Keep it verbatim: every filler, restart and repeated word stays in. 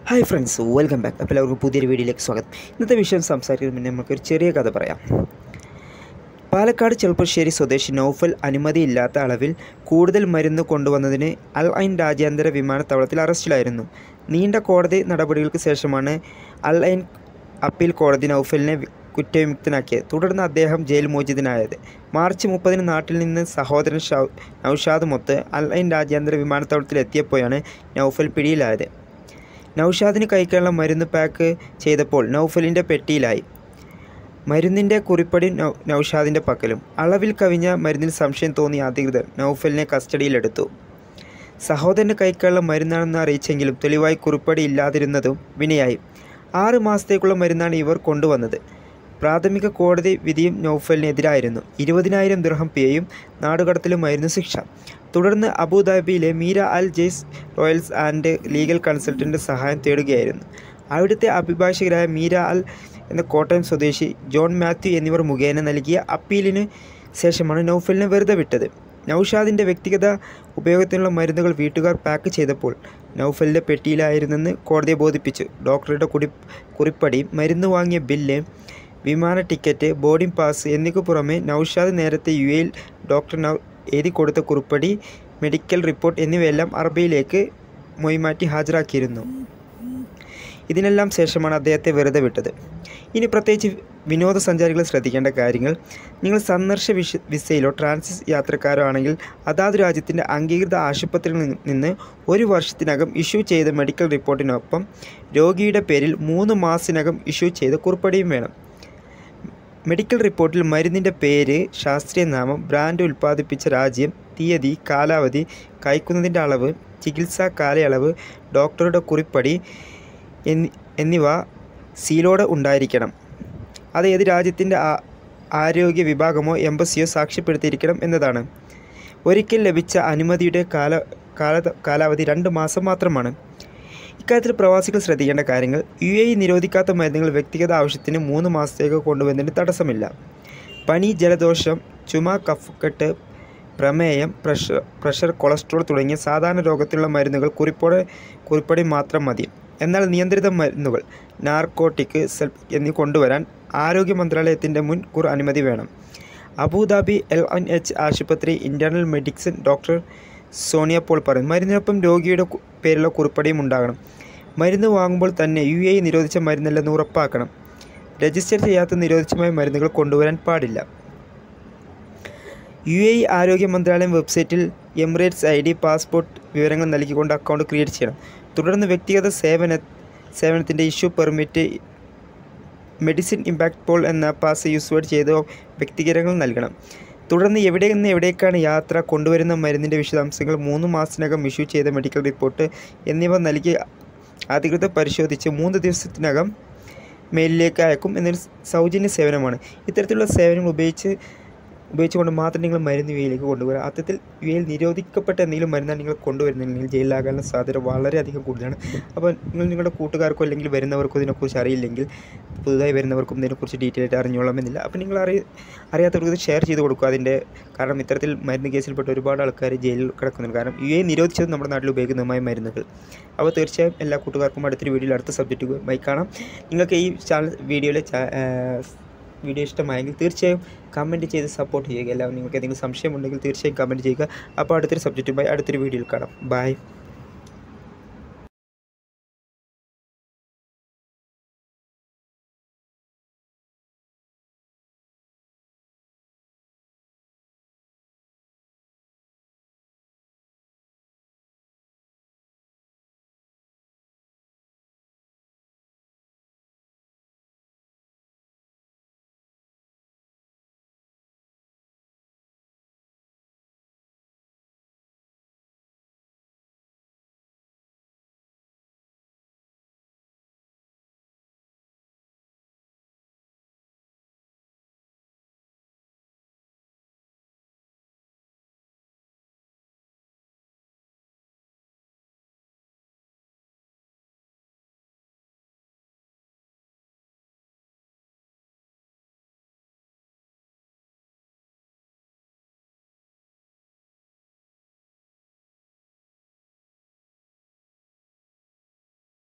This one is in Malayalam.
Hi friends, welcome back. അപ്പോൾ എല്ലാവർക്കും പുതിയൊരു വീഡിയോയിലേക്ക് സ്വാഗതം. ഇന്നത്തെ വിഷയം സംസാരിക്കുന്നതിന് മുന്നേ നമുക്കൊരു ചെറിയ കഥ പറയാം. പാലക്കാട് ചെറുപ്പശ്ശേരി സ്വദേശി നൗഫൽ അനുമതിയില്ലാത്ത അളവിൽ കൂടുതൽ മരുന്ന് കൊണ്ടുവന്നതിന് അൽ ഐൻ രാജ്യാന്തര വിമാനത്താവളത്തിൽ അറസ്റ്റിലായിരുന്നു. നീണ്ട കോടതി നടപടികൾക്ക് ശേഷമാണ് അൽ ഐൻ അപ്പീൽ കോടതി നൗഫലിനെ കുറ്റവിമുക്തനാക്കിയത്. തുടർന്ന് അദ്ദേഹം ജയിൽ മോചിതനായത്. മാർച്ച് മുപ്പതിന് നാട്ടിൽ നിന്ന് സഹോദരൻ നൗഷാദുമൊത്ത് അൽ ഐൻ രാജ്യാന്തര വിമാനത്താവളത്തിൽ എത്തിയപ്പോഴാണ് നൗഫൽ പിടിയിലായത്. നൗഷാദിന് കഴിക്കാനുള്ള മരുന്ന് പാക്ക് ചെയ്തപ്പോൾ നൗഫലിൻ്റെ പെട്ടിയിലായി. മരുന്നിൻ്റെ കുറിപ്പടി നൗ നൗഷാദിൻ്റെ പക്കലും. അളവിൽ കവിഞ്ഞ മരുന്നിൽ സംശയം തോന്നിയ അധികൃതർ നൗഫലിനെ കസ്റ്റഡിയിലെടുത്തു. സഹോദരന് കഴിക്കാനുള്ള മരുന്നാണെന്ന് അറിയിച്ചെങ്കിലും തെളിവായി കുറിപ്പടി ഇല്ലാതിരുന്നതും വിനയായി. ആറ് മാസത്തേക്കുള്ള മരുന്നാണ് ഇവർ കൊണ്ടുവന്നത്. പ്രാഥമിക കോടതി വിധിയും നൗഫലിനെതിരായിരുന്നു. ഇരുപതിനായിരം ദിർഹം പിഴയും നാടുകടത്തലുമായിരുന്നു ശിക്ഷ. തുടർന്ന് അബുദാബിയിലെ മീര അൽ ജെയ്സ് റോയൽസ് ആൻഡ് ലീഗൽ കൺസൾട്ടൻ്റ് സഹായം തേടുകയായിരുന്നു. അവിടുത്തെ അഭിഭാഷകരായ മീര അൽ എന്ന കോട്ടയം സ്വദേശി ജോൺ മാത്യു എന്നിവർ മുഖേന നൽകിയ അപ്പീലിന് ശേഷമാണ് നൗഫലിനെ വെറുതെ വിട്ടത്. നൗഷാദിൻ്റെ വ്യക്തിഗത ഉപയോഗത്തിനുള്ള മരുന്നുകൾ വീട്ടുകാർ പാക്ക് ചെയ്തപ്പോൾ നൗഫലിൻ്റെ പെട്ടിയിലായിരുന്നെന്ന് കോടതിയെ ബോധിപ്പിച്ചു. ഡോക്ടറുടെ കുടി കുറിപ്പടി, മരുന്ന് വാങ്ങിയ ബില്ല്, വിമാന ടിക്കറ്റ്, ബോർഡിംഗ് പാസ് എന്നിവയ്ക്ക് പുറമെ നൗഷാദ് നേരത്തെ യു എയിൽ ഡോക്ടർ നൗ എഴുതി കൊടുത്ത കുറിപ്പടി, മെഡിക്കൽ റിപ്പോർട്ട് എന്നിവയെല്ലാം അറബിയിലേക്ക് മൊഴിമാറ്റി ഹാജരാക്കിയിരുന്നു. ഇതിനെല്ലാം ശേഷമാണ് അദ്ദേഹത്തെ വെറുതെ വിട്ടത്. ഇനി പ്രത്യേകിച്ച് വിനോദസഞ്ചാരികൾ ശ്രദ്ധിക്കേണ്ട കാര്യങ്ങൾ: നിങ്ങൾ സന്ദർശ വിഷ വിസയിലോ ട്രാൻസിറ്റ് യാത്രക്കാരോ ആണെങ്കിൽ അതാത് രാജ്യത്തിൻ്റെ അംഗീകൃത ആശുപത്രിയിൽ നിന്ന് ഒരു വർഷത്തിനകം ഇഷ്യൂ ചെയ്ത മെഡിക്കൽ റിപ്പോർട്ടിനൊപ്പം രോഗിയുടെ പേരിൽ മൂന്ന് മാസത്തിനകം ഇഷ്യൂ ചെയ്ത കുറിപ്പടിയും വേണം. മെഡിക്കൽ റിപ്പോർട്ടിൽ മരുന്നിൻ്റെ പേര്, ശാസ്ത്രീയ നാമം, ബ്രാൻഡ്, ഉൽപ്പാദിപ്പിച്ച രാജ്യം, തീയതി, കാലാവധി, കഴിക്കുന്നതിൻ്റെ അളവ്, ചികിത്സാ കാലയളവ്, ഡോക്ടറുടെ കുറിപ്പടി എന്നി എന്നിവ സീലോടെ ഉണ്ടായിരിക്കണം. അത് ഏത് രാജ്യത്തിൻ്റെ ആരോഗ്യ വിഭാഗമോ എംബസിയോ സാക്ഷ്യപ്പെടുത്തിയിരിക്കണം എന്നതാണ്. ഒരിക്കൽ ലഭിച്ച അനുമതിയുടെ കാല കാല കാലാവധി രണ്ട് മാസം മാത്രമാണ്. ഇക്കാര്യത്തിൽ പ്രവാസികൾ ശ്രദ്ധിക്കേണ്ട കാര്യങ്ങൾ: യു എ ഇ നിരോധിക്കാത്ത മരുന്നുകൾ വ്യക്തിഗത ആവശ്യത്തിന് മൂന്ന് മാസത്തേക്ക് കൊണ്ടുവന്നതിന് തടസ്സമില്ല. പനി, ജലദോഷം, ചുമ, കഫക്കെട്ട്, പ്രമേയം, പ്രഷർ പ്രഷർ കൊളസ്ട്രോൾ തുടങ്ങിയ സാധാരണ രോഗത്തിലുള്ള മരുന്നുകൾ കുറിപ്പോടെ കുറിപ്പടി മാത്രം മതി. എന്നാൽ നിയന്ത്രിത മരുന്നുകൾ, നാർക്കോട്ടിക് സെൽ എന്നിവ കൊണ്ടുവരാൻ ആരോഗ്യ മന്ത്രാലയത്തിൻ്റെ മുൻകൂർ അനുമതി വേണം. അബുദാബി എൽ എൻ എച്ച് ആശുപത്രി internal medicine doctor Sonia Paul പറയും, മരുന്നിനൊപ്പം രോഗിയുടെ പേരുള്ള കുറിപ്പടിയും ഉണ്ടാകണം. മരുന്ന് വാങ്ങുമ്പോൾ തന്നെ യു എ ഇ നിരോധിച്ച മരുന്നല്ലെന്ന് ഉറപ്പാക്കണം. രജിസ്റ്റർ ചെയ്യാത്ത നിരോധിച്ചമായ മരുന്നുകൾ കൊണ്ടുവരാൻ പാടില്ല. യു എ ഇ ആരോഗ്യ മന്ത്രാലയം വെബ്സൈറ്റിൽ എമിറേറ്റ്സ് ഐ ഡി, പാസ്പോർട്ട് വിവരങ്ങൾ നൽകിക്കൊണ്ട് അക്കൗണ്ട് ക്രിയേറ്റ് ചെയ്യണം. തുടർന്ന് വ്യക്തിഗത സേവന സേവനത്തിൻ്റെ ഇഷ്യൂ, പെർമിറ്റ്, മെഡിസിൻ ഇമ്പാക്റ്റ് പോൾ എന്ന പാസ് യൂസ്വേഡ് ചെയ്ത് വ്യക്തിഗതങ്ങൾ നൽകണം. തുടർന്ന് എവിടെ നിന്ന് എവിടേക്കാണ് യാത്ര, കൊണ്ടുവരുന്ന മരുന്നിൻ്റെ വിശദാംശങ്ങൾ, മൂന്ന് മാസത്തിനകം ഇഷ്യൂ ചെയ്ത മെഡിക്കൽ റിപ്പോർട്ട് എന്നിവ നൽകി അധികൃതർ പരിശോധിച്ച് മൂന്ന് ദിവസത്തിനകം മെയിലിലേക്ക് അയക്കും എന്നൊരു സൗജന്യ സേവനമാണ്. ഇത്തരത്തിലുള്ള സേവനങ്ങൾ ഉപയോഗിച്ച് ഉപയോഗിച്ചുകൊണ്ട് മാത്രം നിങ്ങൾ മരുന്ന് യു എയിലേക്ക് കൊണ്ടുവരിക. അത്തരത്തിൽ യു എയിൽ നിരോധിക്കപ്പെട്ട എന്തെങ്കിലും മരുന്നാണ് നിങ്ങൾ കൊണ്ടുവരുന്നതെങ്കിൽ ജയിലിലാകാനുള്ള സാധ്യത വളരെയധികം കൂടുതലാണ്. അപ്പോൾ നിങ്ങൾ നിങ്ങളുടെ കൂട്ടുകാർക്കോ അല്ലെങ്കിൽ വരുന്നവർക്കോ ഇതിനെക്കുറിച്ച് അറിയില്ലെങ്കിൽ, പുതുതായി വരുന്നവർക്കും ഇതിനെക്കുറിച്ച് ഡീറ്റെയിൽ ആയിട്ട് അറിഞ്ഞോളണമെന്നില്ല. അപ്പോൾ നിങ്ങൾ അറിയ അറിയാത്തവർക്ക് ഷെയർ ചെയ്ത് കൊടുക്കുക അതിൻ്റെ. കാരണം ഇത്തരത്തിൽ മരുന്ന് കേസിൽപ്പെട്ട ഒരുപാട് ആൾക്കാർ ജയിലിൽ കിടക്കുന്നുണ്ട്. കാരണം യു എ നിരോധിച്ചത് നമ്മുടെ നാട്ടിൽ ഉപയോഗിക്കുന്നതുമായ മരുന്നുകൾ. അപ്പോൾ തീർച്ചയായും എല്ലാ കൂട്ടുകാർക്കും അടുത്തൊരു വീഡിയോയിൽ അടുത്ത സബ്ജക്റ്റുമായി കാണാം. നിങ്ങൾക്ക് ഈ ചാനൽ വീഡിയോയിലെ വീഡിയോ ഇഷ്ടമായെങ്കിൽ തീർച്ചയായും കമൻറ്റ് ചെയ്ത് സപ്പോർട്ട് ചെയ്യുക. എല്ലാവരും നിങ്ങൾക്ക് എന്തെങ്കിലും സംശയമുണ്ടെങ്കിൽ തീർച്ചയായും കമൻറ്റ് ചെയ്യുക. അപ്പോൾ അടുത്തൊരു സബ്ജക്റ്റുമായി അടുത്തൊരു വീഡിയോയിൽ കാണാം. ബൈ.